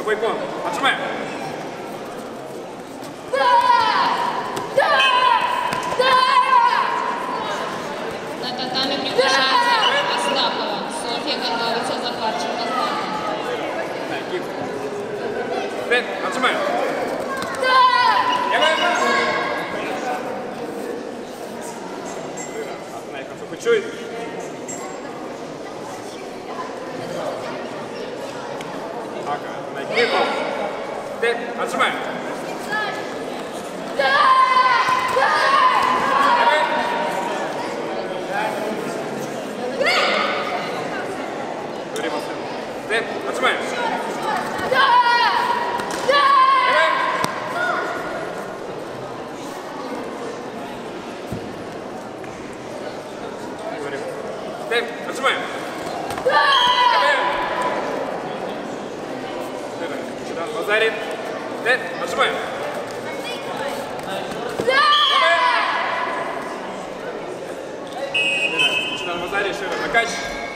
вейпон. Отжимаем. На татами приглашается Остапова. Софья готовится за парчик Остапова. Вперед, отжимаем. Чуть. Ага, нагиб. Вперед, отжимаем. Вперед, отжимаем. Вперед, отжимаем. Назарит. Вперед, отжимаем. Назарит, шире, накач.